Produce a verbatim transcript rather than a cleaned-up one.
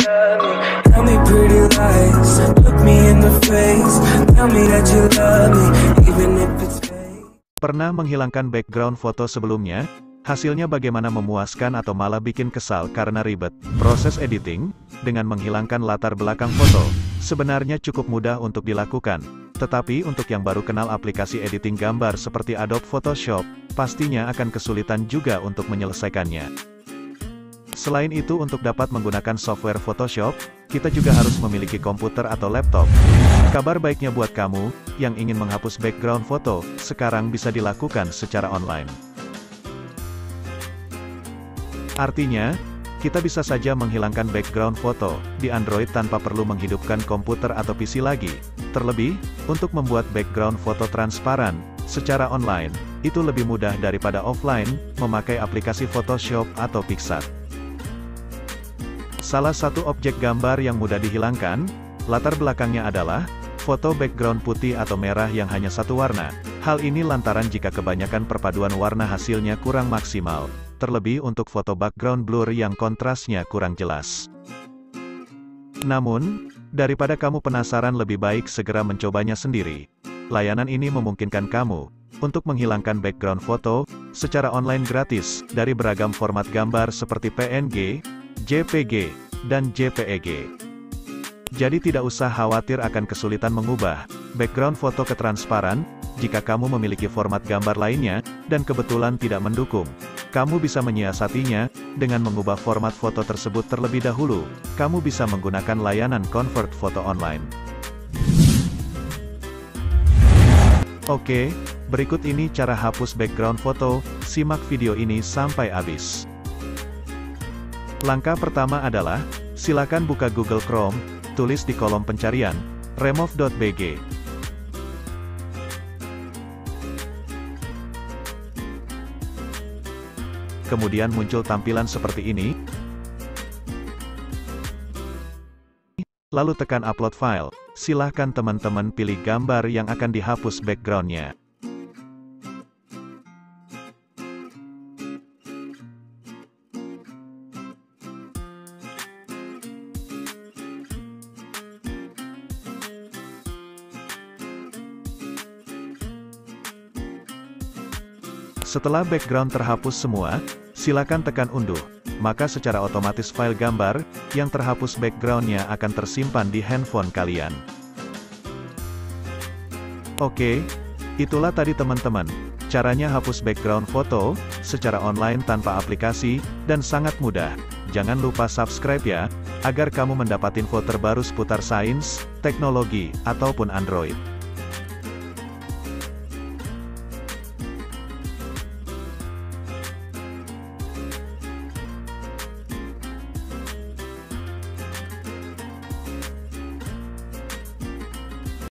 love me. Tell me pretty lies, look me in the face. Tell me that you love me, even if it's fake. Pernah menghilangkan background foto sebelumnya? Hasilnya bagaimana, memuaskan atau malah bikin kesal karena ribet? Proses editing dengan menghilangkan latar belakang foto sebenarnya cukup mudah untuk dilakukan. Tetapi untuk yang baru kenal aplikasi editing gambar seperti Adobe Photoshop, pastinya akan kesulitan juga untuk menyelesaikannya. Selain itu, untuk dapat menggunakan software Photoshop, kita juga harus memiliki komputer atau laptop. Kabar baiknya buat kamu yang ingin menghapus background foto, sekarang bisa dilakukan secara online. Artinya, kita bisa saja menghilangkan background foto di Android tanpa perlu menghidupkan komputer atau P C lagi. Terlebih, untuk membuat background foto transparan secara online, itu lebih mudah daripada offline, memakai aplikasi Photoshop atau PicsArt. Salah satu objek gambar yang mudah dihilangkan, latar belakangnya adalah foto background putih atau merah yang hanya satu warna. Hal ini lantaran jika kebanyakan perpaduan warna hasilnya kurang maksimal, terlebih untuk foto background blur yang kontrasnya kurang jelas. Namun, daripada kamu penasaran, lebih baik segera mencobanya sendiri. Layanan ini memungkinkan kamu untuk menghilangkan background foto secara online gratis dari beragam format gambar seperti P N G, J P G, dan J P E G. Jadi tidak usah khawatir akan kesulitan mengubah background foto ke transparan. Jika kamu memiliki format gambar lainnya, dan kebetulan tidak mendukung, kamu bisa menyiasatinya dengan mengubah format foto tersebut terlebih dahulu. Kamu bisa menggunakan layanan Convert Foto Online. Oke, berikut ini cara hapus background foto. Simak video ini sampai habis. Langkah pertama adalah, silakan buka Google Chrome, tulis di kolom pencarian, remove dot b g. Kemudian muncul tampilan seperti ini. Lalu tekan upload file. Silahkan teman-teman pilih gambar yang akan dihapus backgroundnya. Setelah background terhapus semua, silakan tekan unduh. Maka secara otomatis file gambar yang terhapus backgroundnya akan tersimpan di handphone kalian. Oke, itulah tadi teman-teman, caranya hapus background foto secara online tanpa aplikasi, dan sangat mudah. Jangan lupa subscribe ya, agar kamu mendapat info terbaru seputar sains, teknologi, ataupun Android.